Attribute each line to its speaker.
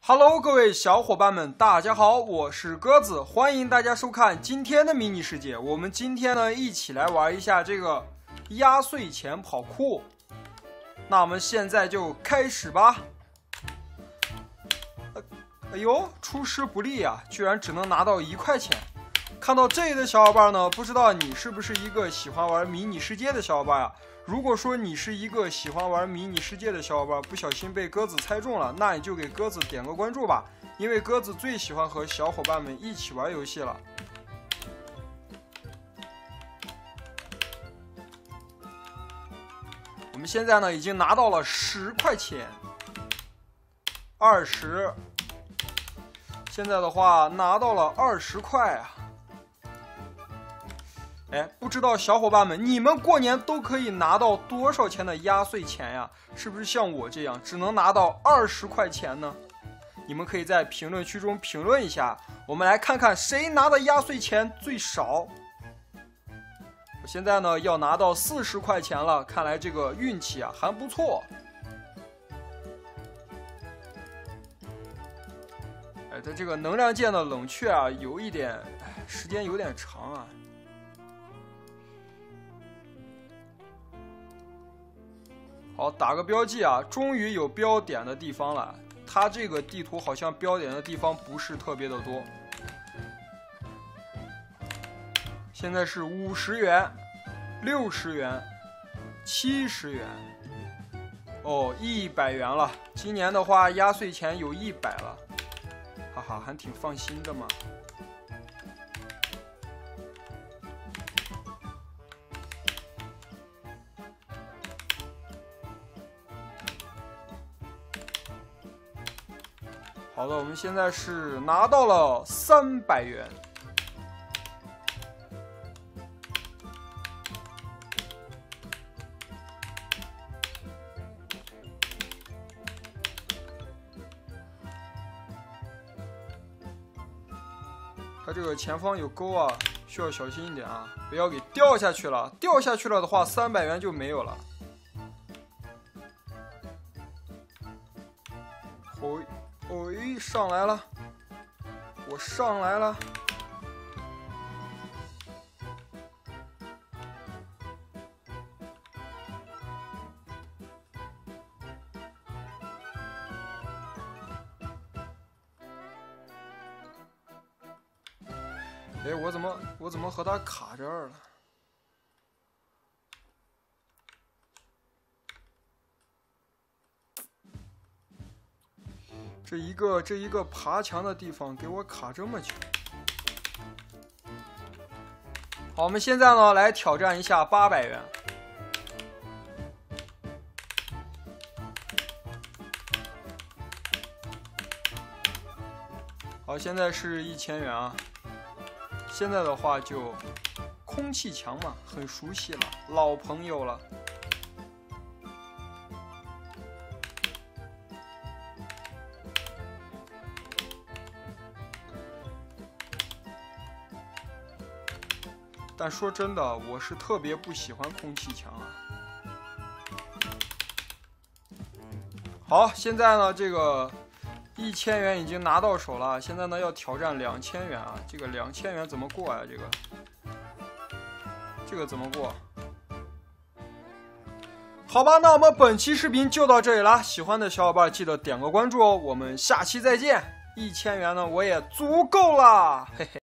Speaker 1: Hello， 各位小伙伴们，大家好，我是鸽子，欢迎大家收看今天的迷你世界。我们今天呢，一起来玩一下这个压岁钱跑酷。那我们现在就开始吧。哎呦，出师不利啊，居然只能拿到1块钱。看到这里的小伙伴呢，不知道你是不是一个喜欢玩迷你世界的小伙伴啊？如果说你是一个喜欢玩迷你世界的小伙伴，不小心被鸽子猜中了，那你就给鸽子点个关注吧，因为鸽子最喜欢和小伙伴们一起玩游戏了。我们现在呢已经拿到了10块钱，20，现在的话拿到了20块啊。哎，不知道小伙伴们，你们过年都可以拿到多少钱的压岁钱呀？是不是像我这样只能拿到20块钱呢？你们可以在评论区中评论一下，我们来看看谁拿的压岁钱最少。我现在呢要拿到40块钱了，看来这个运气啊还不错。哎，它这个能量键的冷却啊，有一点时间有点长啊。好，打个标记啊，终于有标点的地方了。它这个地图好像标点的地方不是特别的多。现在是50元、60元、70元，哦，100元了。今年的话，压岁钱有100了，哈哈，还挺放心的嘛。好的，我们现在是拿到了300元。它这个前方有沟啊，需要小心一点啊，不要给掉下去了。掉下去了的话，300元就没有了。上来了，我上来了。哎，我怎么和他卡这儿了？这一个爬墙的地方给我卡这么久。好，我们现在呢来挑战一下800元。好，现在是1000元啊。现在的话就空气墙嘛，很熟悉了，老朋友了。但说真的，我是特别不喜欢空气墙啊。好，现在呢，这个1000元已经拿到手了，现在呢要挑战2000元啊。这个2000元怎么过啊？这个怎么过？好吧，那我们本期视频就到这里了。喜欢的小伙伴记得点个关注哦。我们下期再见。1000元呢，我也足够了，嘿嘿。